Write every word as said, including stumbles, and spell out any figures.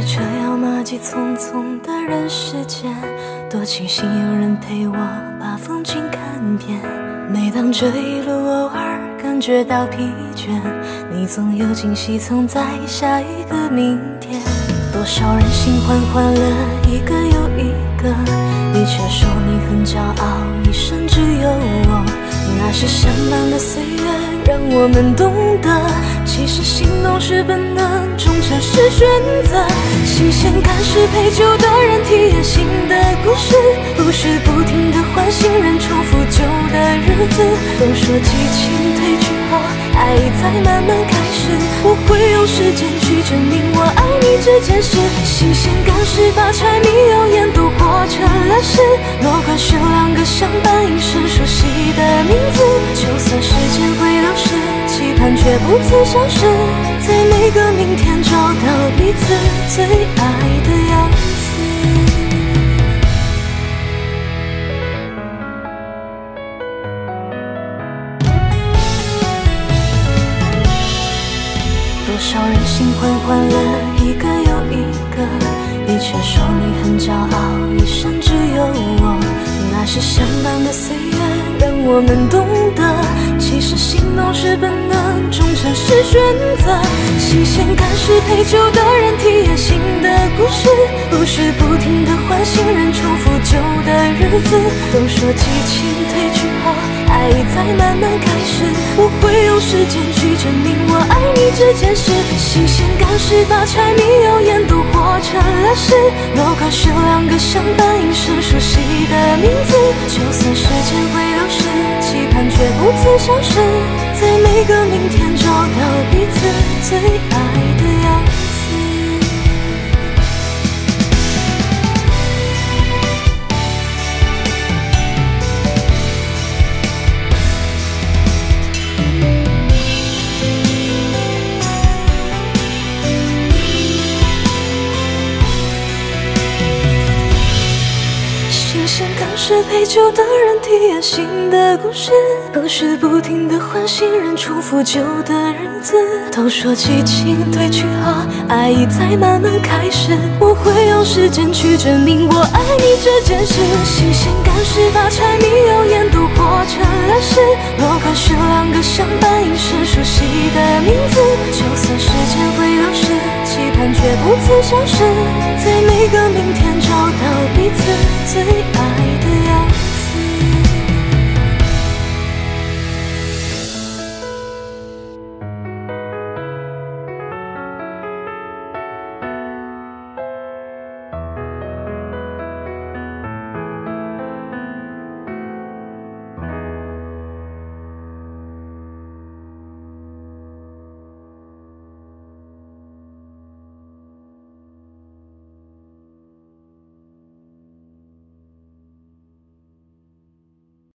这样马迹匆匆的人世间，多庆幸有人陪我把风景看遍。每当这一路偶尔感觉到疲倦，你总有惊喜藏在下一个明天。多少人心换换了一个又一个，你却说你很骄傲，一生只有我。那是相伴的岁月让我们懂得，其实心动是本能，忠诚是选择。新鲜感是陪旧的人体验新的故事，不是不停的换新人重复旧的日子。都说激情褪去后，爱意在慢慢开始，我会用时间去证明我爱你这件事。新鲜感是把柴米油盐都活成了诗，落款选两个相伴一生熟悉的名字。就算时间会流逝，期盼却不曾消失，在每个明天找到彼此最爱的样子。多少人心换换了一个又一个，你却说你很骄傲，一生只有我。那是相伴的岁月让我们懂得，其实心动是本能，忠诚是选择。新鲜感是陪旧的人体验新的故事，不是不停的换新人重复旧的日子。都说激情褪去后，爱意在慢慢开始，我会用时间去证明我爱你这件事。新鲜感是把柴米油盐都活成了诗，落款选两个相伴一生熟悉的名字。就算时间会流逝，期盼却不曾消失，在每个明天找到彼此最爱的样子。新鲜感是陪旧的人体验新的故事，不是不停的换新人重复旧的日子。都说激情褪去后，爱意在慢慢开始，我会用时间去证明我爱你这件事。新鲜感是把柴米油盐都活成了诗，落款选两个相伴一生熟悉的名字。就算时间会流逝，期盼却不曾消失，在每个明天找到彼此最爱